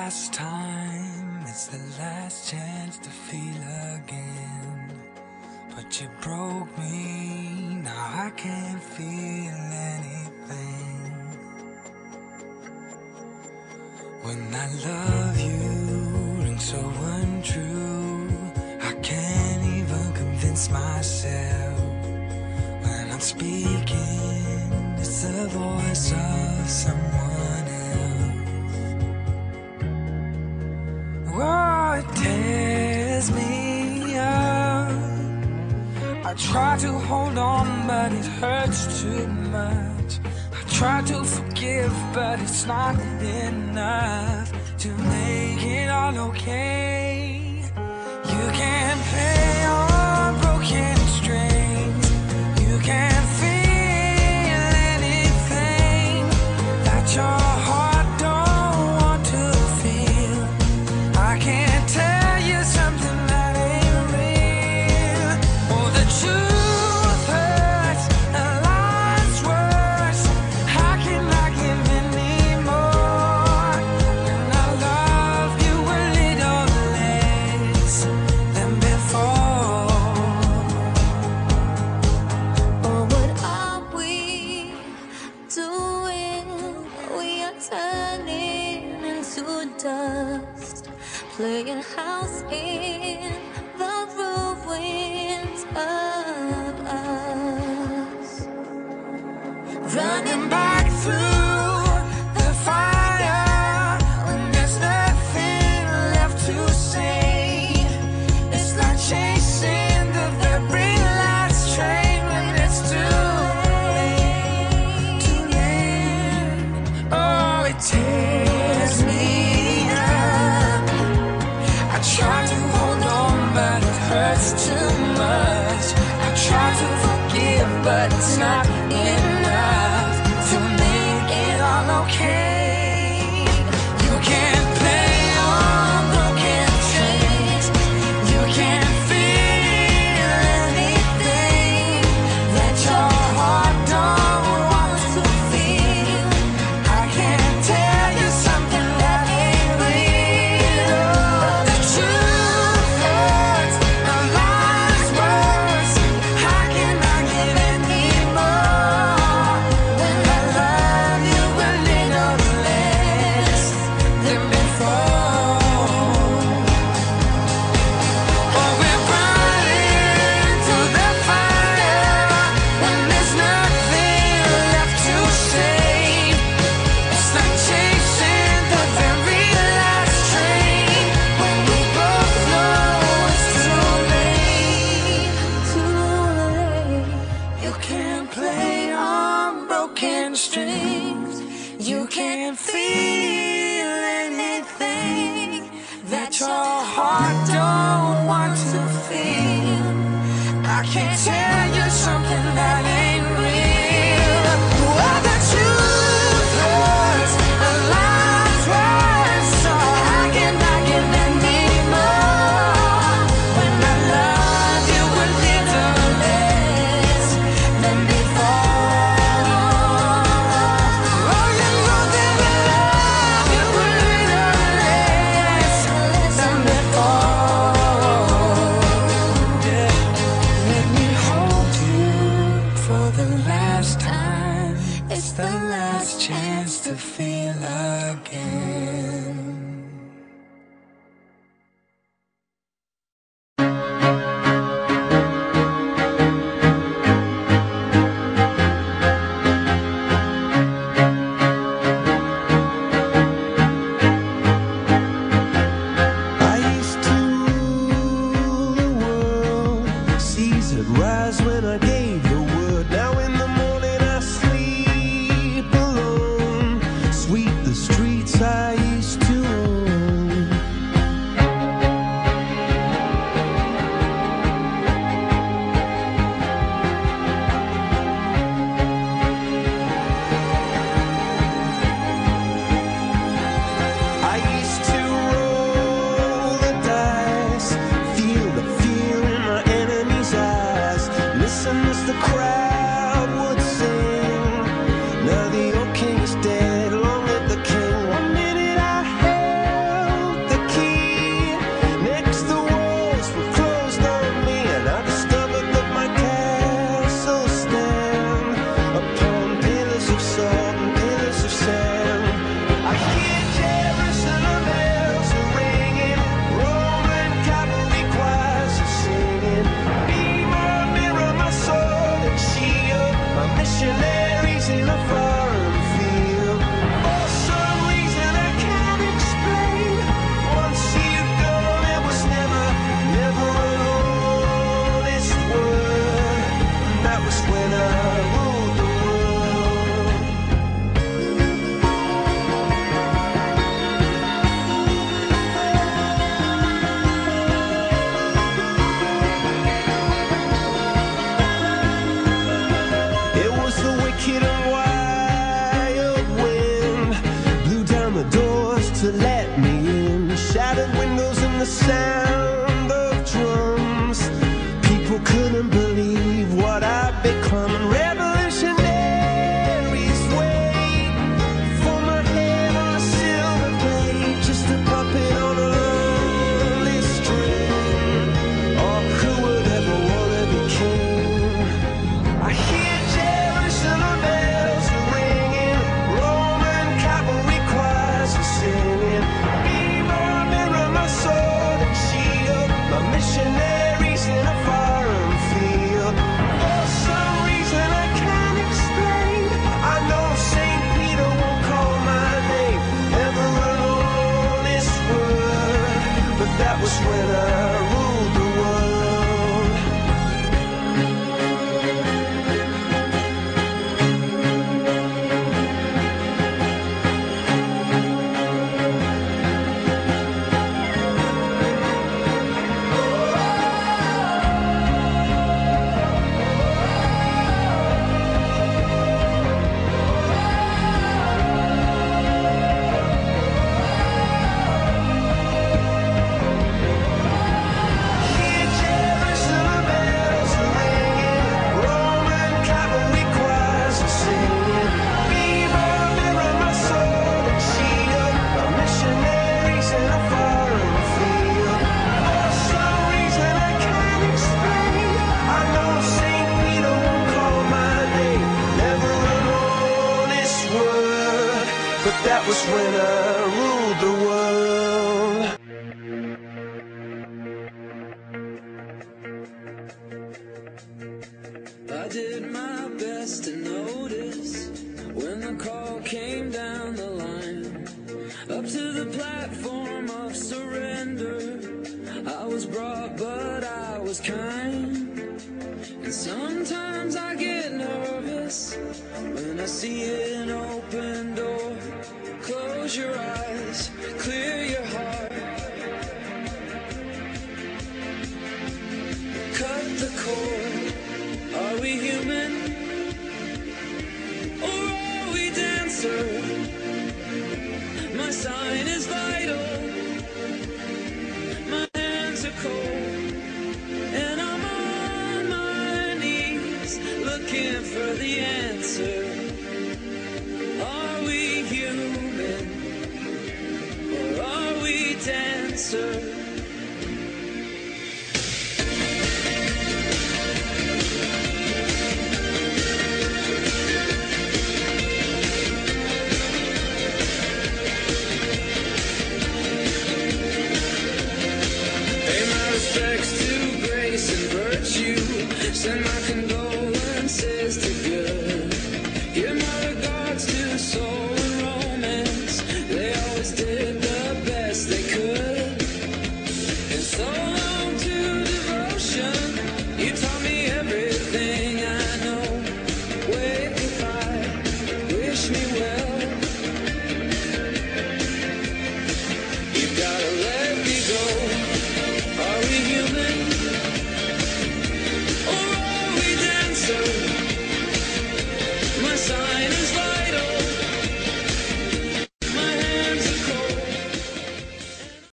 last time, it's the last chance to feel again. But you broke me, now I can't feel anything. When I love you rings so untrue, I can't even convince myself. When I'm speaking, it's the voice of someone else. Oh, it tears me up. I try to hold on, but it hurts too much. I try to forgive, but it's not enough to make it all okay. You can't play on broken strings. You can't feel anything that your heart don't want to feel. I can't tell you something that ain't real. Oh, the truth hurts and life's worse. How can I give anymore when I love you a little less than before? Oh, what are we doing? We are turning into dust, playing house in the ruins of us. Running back through the fire when there's nothing left to say. It's like chasing the very last train when it's too late, too late. Oh, it tears me up. I try to hold on, but it hurts too much. I try to forgive, but it's not enough to make it all okay. You can't play on broken strings. You can't feel anything that your heart don't want to feel. I can't tell you something that ain't real. The truth hurts and life's worse. How can I give anymore when I love you a little less than before? Oh, we're running through the fire when there's nothing left to say. It's like chasing the very last train when we both know it's too late. You can't play on broken strings. You can't feel anything that your heart don't want to feel. I can't tell you something that ain't real. Well, the truth hurts and life's worse. So how can I give anymore when I love you a little less than before? Oh, you know that I love you a little less than before. Yeah. Let me hold you for sound of drums. People couldn't believe what I'd become. Revolutionaries wait for my head on a silver plate, just a puppet on a lonely string. Oh, who would ever want to be king? I hear Jerusalem bells are ringing, Roman cavalry choirs are singing. Mirror, mirror, my sword and shield, my missionaries in a foreign field. For some reason I can't explain, I know St. Peter won't call my name ever alone on this world, but that was when I ruled the world. Hear Jerusalem bells are ringing, Roman cavalry choirs are singing. Mirror, mirror, my sword and shield, my missionaries in a foreign field. For some reason I can't explain, I know St. Peter won't call my name never alone on this world, but that was when I ruled the world. I did my best to notice when the call came down the line, up to the platform of surrender. I was brought, but I was kind. And sometimes I get nervous when I see an open door. Close your eyes, clear your heart, cut the cord. Are we human, or are we dancer? My sign is vital, my hands are cold, and I'm on my knees looking for the answer. Are we human, or are we dancer? Pay my respects to grace and virtue. Send my condolences